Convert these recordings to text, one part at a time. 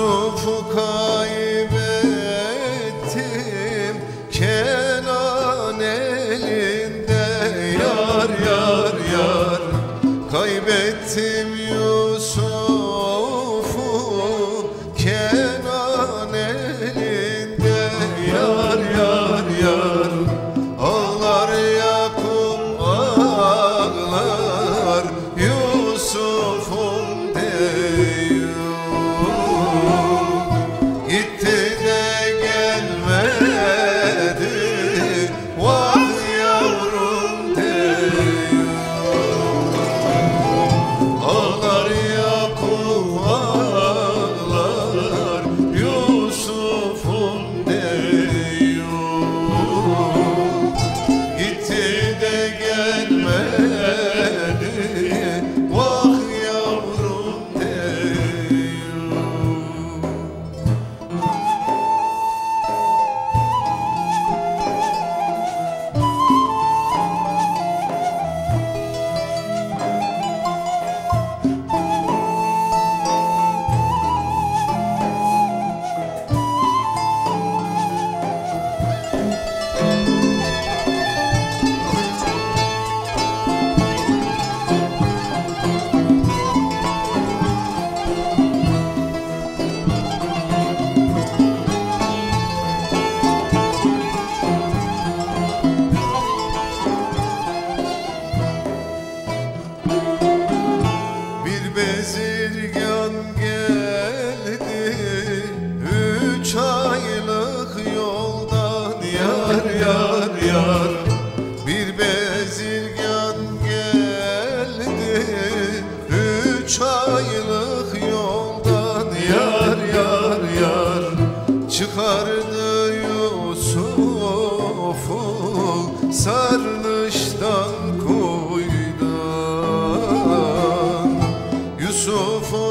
Yusuf'u kaybettim Kenan elinde. Yar yar yar kaybettim Yusuf'u Kenan elinde. Yar yar yar ağlar Yakup ağlar Yusuf'um diyor. Gitti de gelmedi vah yavrum diyor. Ağlar Yakup ağlar Yusuf'um diyor. Gitti de gelmedi vah yavrum diyor. Bezirgan geldi 3 aylık yoldan. Yar yar yar bir bezirgan geldi 3 aylık yoldan. Yar yar yar çıkardı Yusuf'u sarnıçtan kuyudan. Yusuf'u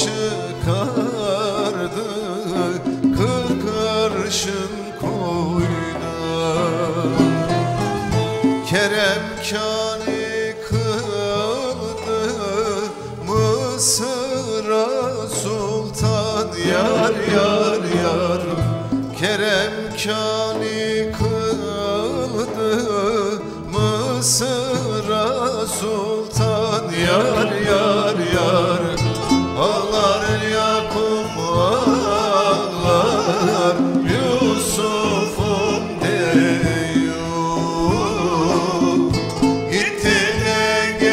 çıkardı 40 arşın koydan. Keremkâni kıldı Mısır'a sultan. Yar yar yar Keremkâni kıldı Mısır'a sultan. Yar yar yar ağlar Yakup ağlar Yusuf'um diyor. Gitti de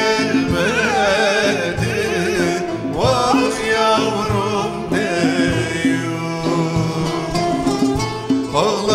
gelmedi vah yavrum diyor. Ağlar